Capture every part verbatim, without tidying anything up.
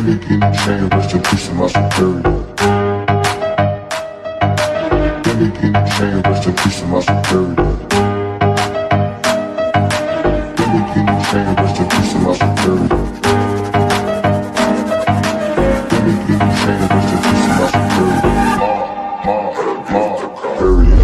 Give me guinea chain, rest in peace to my superior. Give me guinea chain, rest in peace to my superior. Give me guinea chain, rest in peace to my superior. Give me guinea chain, rest in peace to my superior. Ma, ma, ma, superior.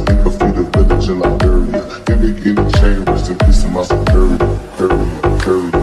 Curry, curry.